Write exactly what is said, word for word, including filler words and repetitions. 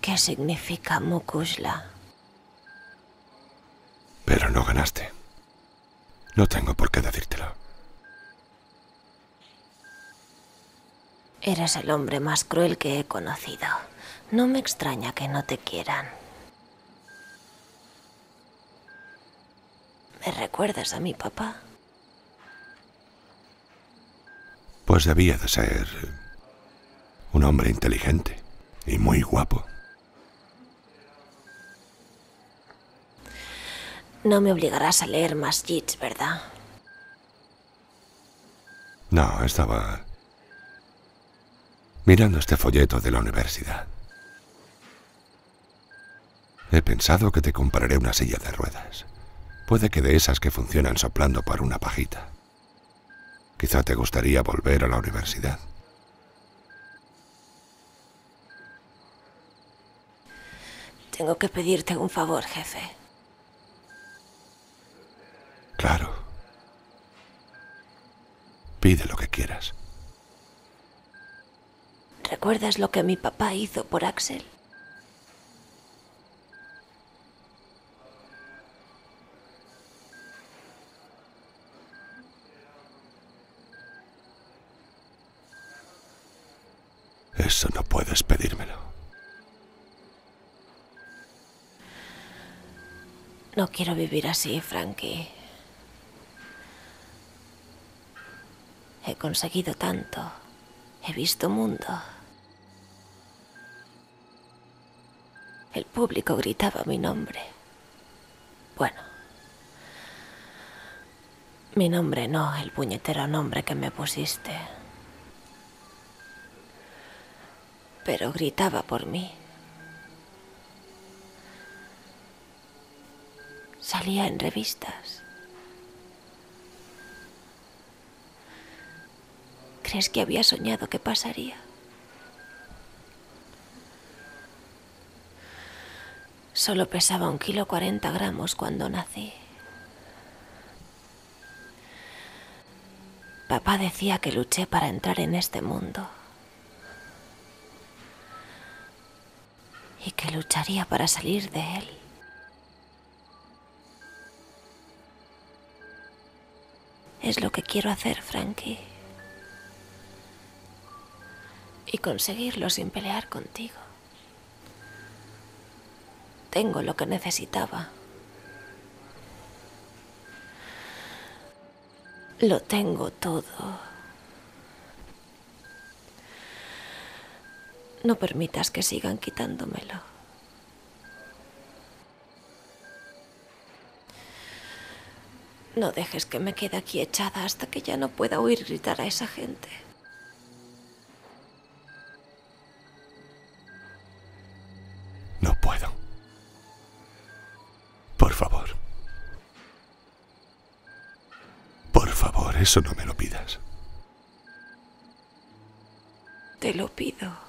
¿Qué significa Mukushla? Pero no ganaste. No tengo por qué decírtelo. Eres el hombre más cruel que he conocido. No me extraña que no te quieran. ¿Me recuerdas a mi papá? Pues debía de ser un hombre inteligente y muy guapo. No me obligarás a leer más Yeats, ¿verdad? No, estaba mirando este folleto de la universidad. He pensado que te compraré una silla de ruedas. Puede que de esas que funcionan soplando por una pajita. Quizá te gustaría volver a la universidad. Tengo que pedirte un favor, jefe. Claro. Pide lo que quieras. ¿Recuerdas lo que mi papá hizo por Axel? Eso no puedes pedírmelo. No quiero vivir así, Frankie. He conseguido tanto. He visto mundo. El público gritaba mi nombre. Bueno. Mi nombre no, el puñetero nombre que me pusiste. Pero gritaba por mí. Salía en revistas. ¿Crees que había soñado que pasaría? Solo pesaba un kilo cuarenta gramos cuando nací. Papá decía que luché para entrar en este mundo. Y que lucharía para salir de él. Es lo que quiero hacer, Frankie. Y conseguirlo sin pelear contigo. Tengo lo que necesitaba. Lo tengo todo. No permitas que sigan quitándomelo. No dejes que me quede aquí echada hasta que ya no pueda oír gritar a esa gente. No puedo. Por favor. Por favor, eso no me lo pidas. Te lo pido.